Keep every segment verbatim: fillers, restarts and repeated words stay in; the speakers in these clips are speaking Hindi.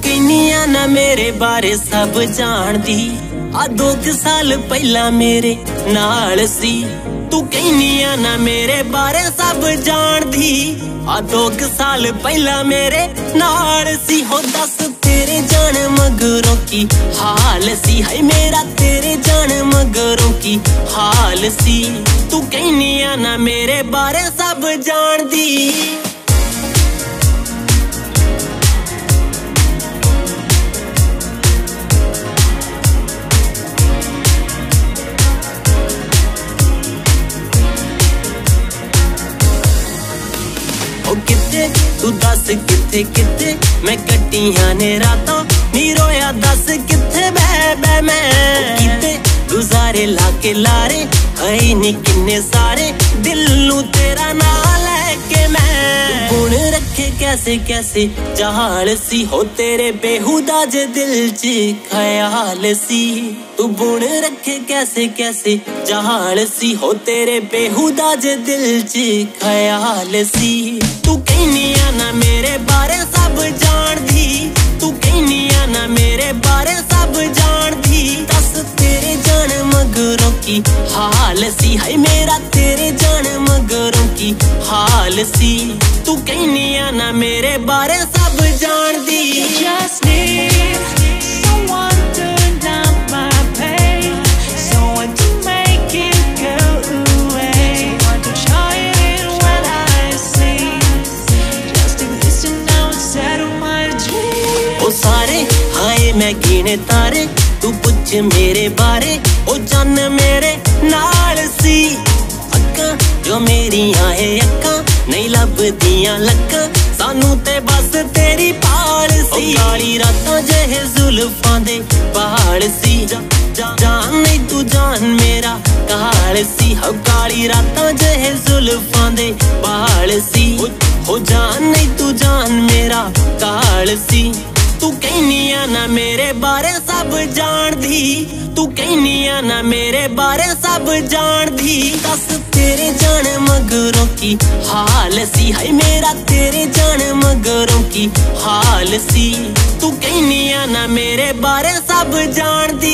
कहनिया ना मेरे बारे सब जानदी आ दो क साल पहला मेरे नाल सी। तू कहनिया ना मेरे बारे सब जानदी आ दो क साल पहला मेरे नाल सी। हो दस तेरे जान मगरों की हाल सी, है मेरा तेरे जान मगरों की हाल सी। तू कहनिया ना मेरे बारे सब जानदी। किथे तू दस किथे किथे मैं कट्टियां ने रातां नी रोया दस किथे बह बह मैं। किथे गुजारे लाके लारे है नी किन्ने सारे दिल नू तेरा नाम लेके मैं। गुण रखे कैसे कैसे जहाल सी, हो तेरे बेहुदा जे दिल च ख्याल सी। तू गुण रखे कैसे कैसे जहाल सी, हो तेरे बेहुदा जे दिल च ख्याल सी। तू कहनिया ना मेरे बारे सब जानदी, तू कहनिया ना मेरे बारे सब जानदी। दस तेरे जान मगरों की हाल सी, है मेरा तेरे जान मगरों की हाल सी। तू कहनिया ना मेरे बारे सब जानदी। Just need someone to numb my pain, someone to make it go away, someone to shine when I sleep, just to listen now and settle my dreams. ओ सारे हाय मैं गिने तारे, तू पुछ मेरे बारे ओ जान मेरे नाल सी। अक्कां जो मेरियां है अक्कां नहीं लभदियां लक्कां, सानू ते बस तेरी पाल सी। काली रातां जहे जुल्फां दे पहाड़ सी, जा, जा, जान नहीं तू जान मेरा काल सी। हो काली रातां जहे जुल्फां दे पहाड़ सी, हो जान नहीं तू जान मेरा काल सी। तू कहनिया ना मेरे बारे सब जानदी, तू कहनिया ना मेरे बारे सब जानदी। दस तेरे जान मगरों की हाल सी, है मेरा तेरे जान मगरों की हाल सी। तू कहनिया ना मेरे बारे सब जानदी।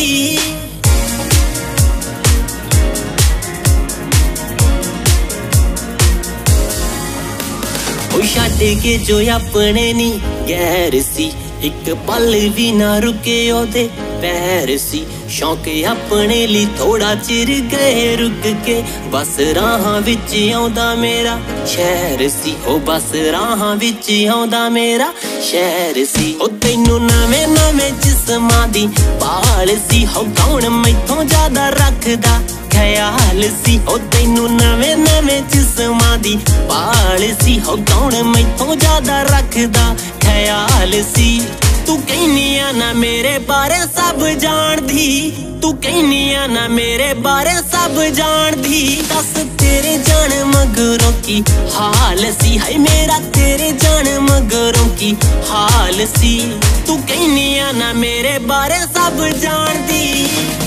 ओ छड्ड के जो अपने नी गैर सी, एक पल भी ना रुके ओदे पैर सी। शौक अपने ली थोड़ा चिर गए रुक के, बस राहां विच आउंदा मेरा शहर सी। हो बस राहां विच आउंदा मेरा शहर सी। हो तैनू नवें नवें जिस्मां दी पाल सी, हो कौन मैथों ज्यादा रखदा ख्याल सी। हो तैनू नवें नवें जिस्मां दी पाल सी, हो कौन मैथों ज्यादा रखदा ख्याल सी। तू कहनिया ना मेरे बारे सब जानदी, तू कहनिया ना मेरे बारे सब जानदी। दस तेरे जान मगरों की हाल सी, है मेरा तेरे जान मगरों की हाल सी। तू कहनिया ना मेरे बारे सब जानदी।